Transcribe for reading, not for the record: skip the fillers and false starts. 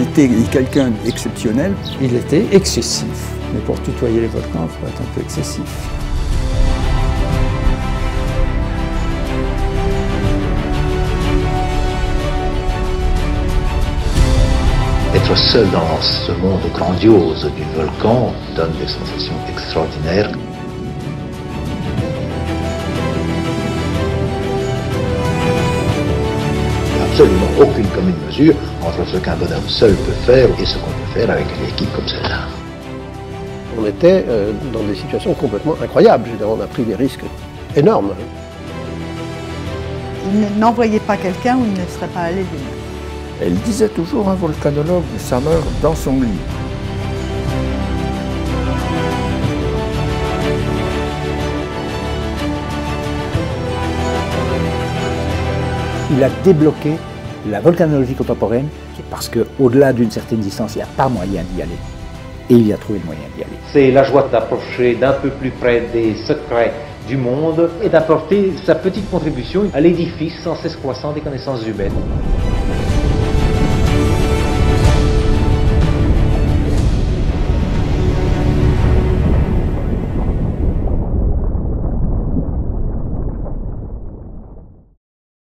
c'était quelqu'un d'exceptionnel. Il était excessif, mais pour tutoyer les volcans, il faut être un peu excessif. Être seul dans ce monde grandiose du volcan donne des sensations extraordinaires. Il n'y a absolument aucune commune mesure entre ce qu'un bonhomme seul peut faire et ce qu'on peut faire avec une équipe comme celle-là. On était dans des situations complètement incroyables. On a pris des risques énormes. Il n'envoyait pas quelqu'un où il ne serait pas allé lui-même. Elle disait toujours, un volcanologue, ça meurt dans son lit. Il a débloqué la volcanologie contemporaine parce qu'au-delà d'une certaine distance, il n'y a pas moyen d'y aller. Et il y a trouvé le moyen d'y aller. C'est la joie d'approcher d'un peu plus près des secrets du monde et d'apporter sa petite contribution à l'édifice sans cesse croissant des connaissances humaines.